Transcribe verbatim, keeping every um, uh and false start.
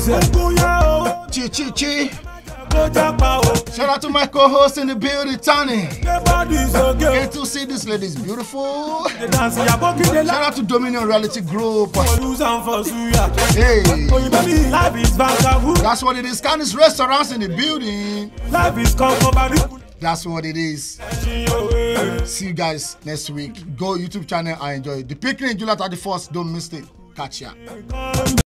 Chi chi chi. Shout out to my co-host in the building, Tony. Get to see this lady is beautiful. Shout out to Dominion Reality Group. Hey, that's what it is. Canis Restaurants in the building. That's what it is. See you guys next week. Go YouTube channel and enjoy it. The picnic July thirty-first. Don't miss it. Catch ya.